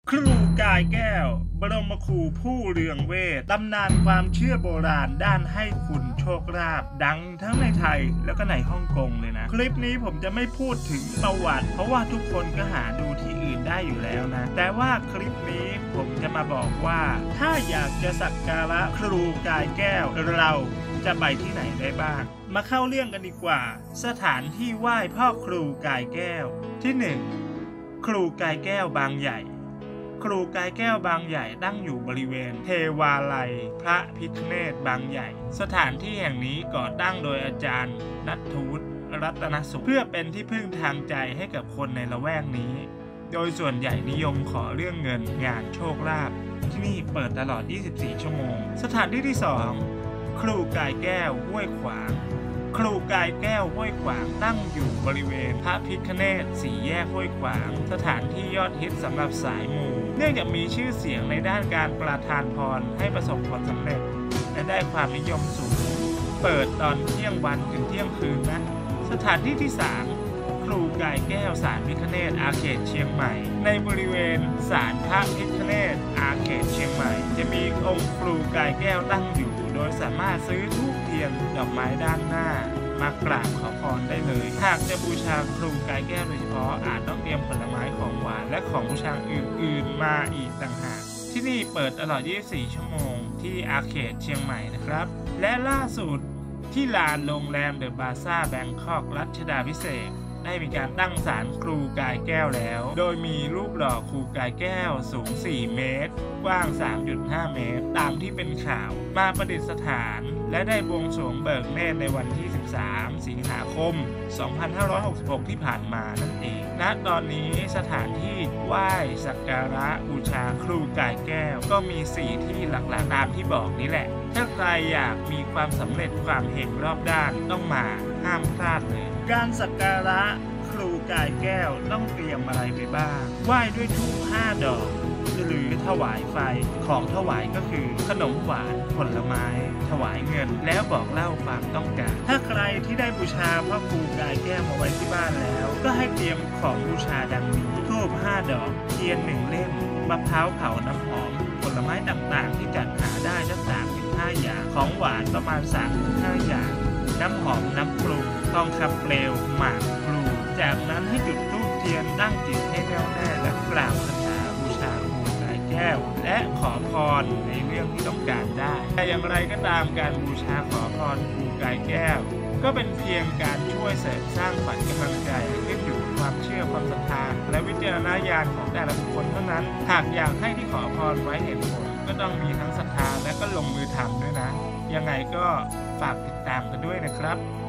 ครูกายแก้วบรมครูผู้เรืองเวทตำนานความเชื่อโบราณด้านให้คุณโชคลาภดังทั้งในไทยแล้วก็ในฮ่องกงเลยนะคลิปนี้ผมจะไม่พูดถึงประวัติเพราะว่าทุกคนก็หาดูที่อื่นได้อยู่แล้วนะแต่ว่าคลิปนี้ผมจะมาบอกว่าถ้าอยากจะสักการะครูกายแก้วเราจะไปที่ไหนได้บ้างมาเข้าเรื่องกันดีกว่าสถานที่ไหว้พ่อครูกายแก้วที่1ครูกายแก้วบางใหญ่ครูกายแก้วบางใหญ่ตั้งอยู่บริเวณเทวาลัยพระพิฆเนศบางใหญ่สถานที่แห่งนี้ก่อตั้งโดยอาจารย์ณัฐวุฒิรัตนสุขเพื่อเป็นที่พึ่งทางใจให้กับคนในละแวกนี้โดยส่วนใหญ่นิยมขอเรื่องเงินงานโชคลาภที่นี่เปิดตลอด 24 ชั่วโมงสถานที่ที่2ครูกายแก้วห้วยขวางครูกายแก้วห้วยขวางตั้งอยู่บริเวณพระพิฆเนศสี่แยกห้วยขวางสถานที่ยอดฮิตสำหรับสายมูเนื่องจากมีชื่อเสียงในด้านการประทานพรให้ประสบผลสำเร็จและได้ความนิยมสูงเปิดตอนเที่ยงวันถึงเที่ยงคืนนะสถานที่ที่3ครูกายแก้วศาลพิฆเนศอาเขตเชียงใหม่ในบริเวณศาลพระพิฆเนศอาเขตเชียงใหม่จะมีองค์ครูกายแก้วตั้งอยู่โดยสามารถซื้อธูปเทียนดอกไม้ด้านหน้ามากราบขอพรได้เลยหากจะบูชาครูกายแก้วโดยเฉพาะอาจต้องเตรียมผลไม้ของหวานและของบูชาอื่นๆมาอีกต่างหากที่นี่เปิดตลอด 24 ชั่วโมงที่อาเขตเชียงใหม่นะครับและล่าสุดที่ลานโรงแรมเดอะบาซ่าแบงคอกรัชดาภิเษกได้มีการตั้งศาลครูกายแก้วแล้วโดยมีรูปหล่อครูกายแก้วสูง 4 เมตรกว้าง 3.5 เมตรตามที่เป็นข่าวมาประดิษฐานและได้บวงสรวงเบิกเนตรในวันที่ 13 สิงหาคม 2566 ที่ผ่านมานั่นเองณตอนนี้สถานที่ไหว้สักการะบูชาครูกายแก้วก็มี 4 ที่หลักๆตามที่บอกนี้แหละถ้าใครอยากมีความสำเร็จความเฮงรอบด้านต้องมาห้ามพลาดเลยการสักการะครูกายแก้วต้องเตรียมอะไรไปบ้างไหว้ด้วยธูป5 ดอกหรือถวายไฟของถวายก็คือขนมหวานผลไม้ถวายเงินแล้วบอกเล่าความต้องการถ้าใครที่ได้บูชาพระครูกายแก้วมาไว้ที่บ้านแล้วก็ให้เตรียมของบูชาดังนี้ธูป5 ดอกเทียน1 เล่มมะพร้าวเผาน้ำหอมผลไม้ต่างๆที่จัดหาได้สัก3-5 อย่างของหวานประมาณ3-5 อย่างน้ำหอมน้ำปรุงทองคำเปลวหมากพลูจากนั้นให้จุดธูปเทียนตั้งจิตให้แน่วแน่และกล่าวคาถาบูชาครูกายแก้วและขอพรในเรื่องที่ต้องการได้แต่อย่างไรก็ตามการบูชาขอพรครูกายแก้วก็เป็นเพียงการช่วยเสริมสร้างขวัญกำลังใจขึ้นอยู่กับความเชื่อความศรัทธาและวิจารณญาณของแต่ละบุคคลเท่านั้นหากอยากให้ที่ขอพรไว้เห็นผลก็ต้องมีทั้งศรัทธาและก็ลงมือทำด้วยนะยังไงก็ฝากติดตามกันด้วยนะครับ